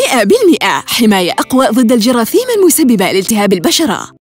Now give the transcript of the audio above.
100% حماية أقوى ضد الجراثيم المسببة لالتهاب البشرة.